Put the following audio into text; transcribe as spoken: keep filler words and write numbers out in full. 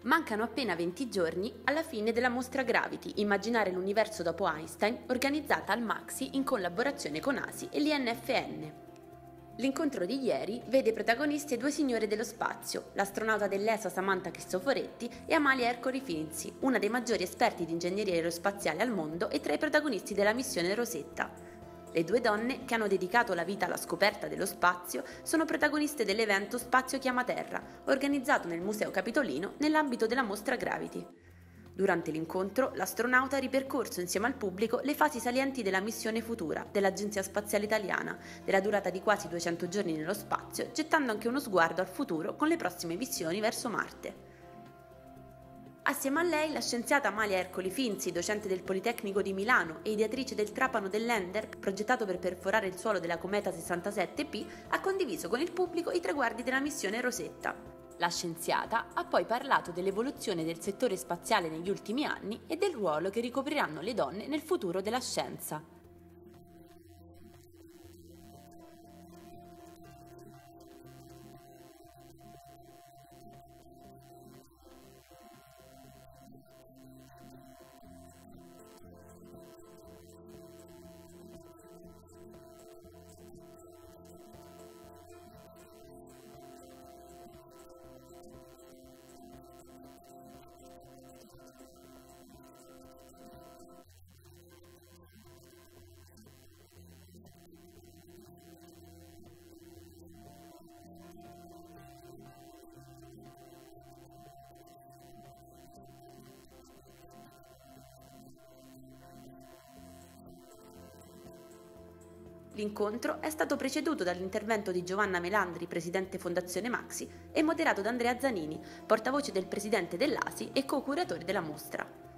Mancano appena venti giorni alla fine della mostra Gravity, Immaginare l'universo dopo Einstein, organizzata al MAXXI in collaborazione con A S I e l'I N F N. L'incontro di ieri vede protagonisti due signore dello spazio, l'astronauta dell'E S A Samantha Cristoforetti e Amalia Ercoli Finzi, una dei maggiori esperti di ingegneria aerospaziale al mondo e tra i protagonisti della missione Rosetta. Le due donne, che hanno dedicato la vita alla scoperta dello spazio, sono protagoniste dell'evento Spazio Chiama Terra, organizzato nel Museo Capitolino nell'ambito della mostra Gravity. Durante l'incontro, l'astronauta ha ripercorso insieme al pubblico le fasi salienti della missione Futura dell'Agenzia Spaziale Italiana, della durata di quasi duecento giorni nello spazio, gettando anche uno sguardo al futuro con le prossime missioni verso Marte. Assieme a lei, la scienziata Amalia Ercoli Finzi, docente del Politecnico di Milano e ideatrice del trapano dell'Ender, progettato per perforare il suolo della cometa sessantasette P, ha condiviso con il pubblico i traguardi della missione Rosetta. La scienziata ha poi parlato dell'evoluzione del settore spaziale negli ultimi anni e del ruolo che ricopriranno le donne nel futuro della scienza. L'incontro è stato preceduto dall'intervento di Giovanna Melandri, presidente Fondazione MAXXI, e moderato da Andrea Zanini, portavoce del presidente dell'A S I e co-curatore della mostra.